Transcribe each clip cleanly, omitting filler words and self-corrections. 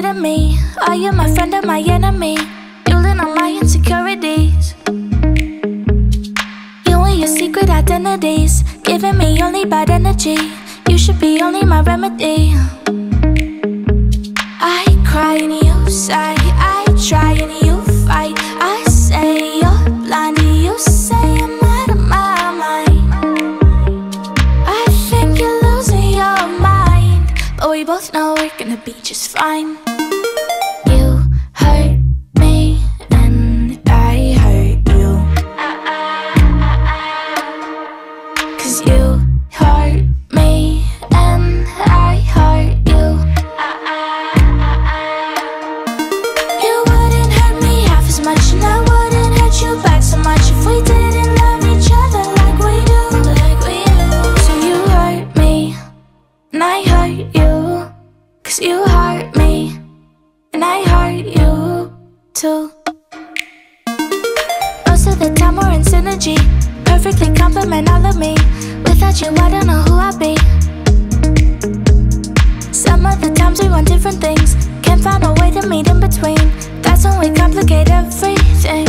consider me? Are you my friend or my enemy? Fueling on my insecurities. You and your secret identities, giving me only bad energy. You should be only my remedy. I cry and you sigh, I try and you fight. I say you're blind and you say I'm out of my mind. I think you're losing your mind, but we both know we're gonna be just fine. You hurt me and I hurt you, 'cause you hurt me and I hurt you. You wouldn't hurt me half as much, and I wouldn't hurt you back so much if we didn't love each other like we do, like we do. So you hurt me and I hurt you, 'cause you hurt me and I hurt you too. Most of the time we're in synergy, perfectly complement all of me. Without you I don't know who I'd be. Some of the times we want different things, can't find a way to meet in between. That's when we complicate everything.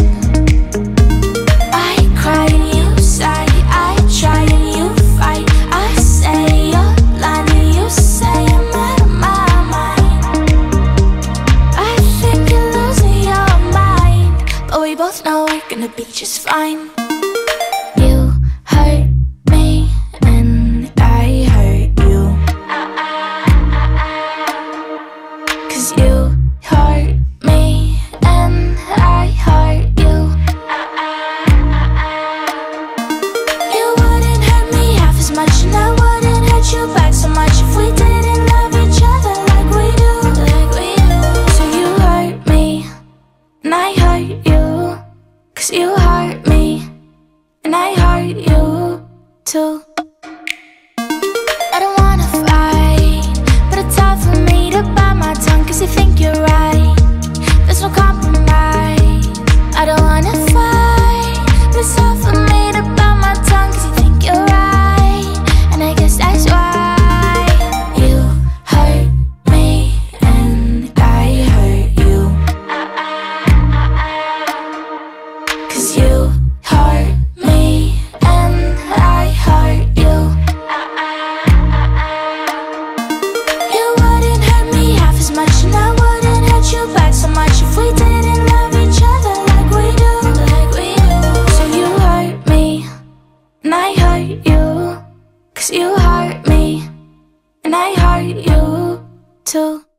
I cry and you sigh, I try and you fight. I say you're blind and you say I'm out of my mind. I think you're losing your mind, but we both know we're gonna be just fine. You hurt me and I hurt you, 'cause you hurt me and I hurt you. You wouldn't hurt me half as much, and I wouldn't hurt you back so much if we didn't love each other like we do, like we do. So you hurt me and I hurt you, 'cause you hurt me and I hurt you too. I don't wanna fight, but it's hard for me to bite my tongue, 'cause you think you're right, there's no compromise. I don't wanna fight, but it's hard for me to bite my tongue, 'cause you think you're right, and I guess that's why. You hurt me and I hurt you, 'cause you hurt me and I hurt you. You wouldn't hurt me half as much, and I wouldn't hurt you back so much if we didn't love each other like we do, like we do. So you hurt me and I hurt you, 'cause you hurt me and I hurt you too.